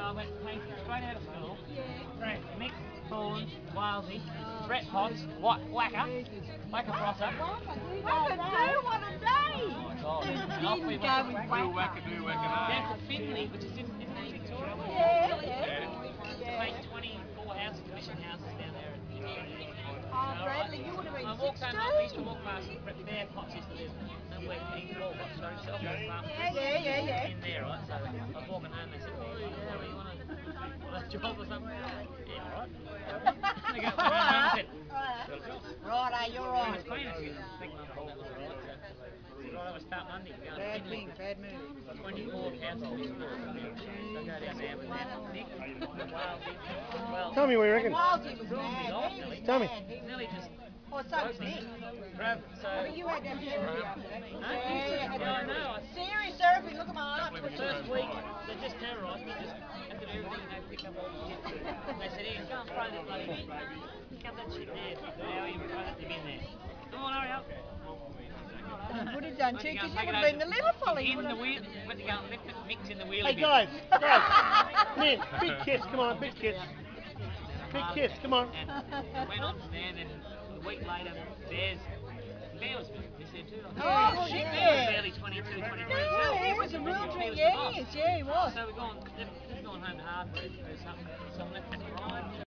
I went straight out of school. Mick Thorns, Walesy, Brett Potts, Wacker Prosser. Wacker do, what a day! Oh my God. And off we went. Down to Finley, which is in Victoria. To make 24 houses, mission houses down there. Oh, Bradley, you would have been I 6 home, too. I used to walk past there, Potts used to live, and where King Paul got shot himself. Yeah. In there, right? So I was walking home, they said, oh, yeah, you want a job or something? Yeah, all right. They go, I said, got a job. Right, you're It right. was clean, actually. Big mum told that was all right. So, right, I was start Monday. We're going to Finley. Bad move. 24 households. So go down there with Nick, Walesy. Well, Tell me what you reckon. Walesy was mad. He was Tell me. mad. He was nearly just. Oh, so was Nick. So, But you had that serious I know. serious therapy, look at my arm. The first week, they just terrorised me, just had to do everything, they pick up all the shit. They said, Ian, go and throw that bloody bin. Pick up that shit there. Now you throw that bin there. Come on, hurry up. You would have done too, because you would have been the liver fully. In the wheel, went to go and lift it, mix in the wheelie Hey bin. guys, come in, big kiss, come on, big kiss. Big kiss, come on. And went on from there, then a week later, Bear was this there too. Oh, shit, yeah. Barely 22, 23. Yeah, he was a real drink, yeah, he was. So we've gone home hard to do something. So I left that ride.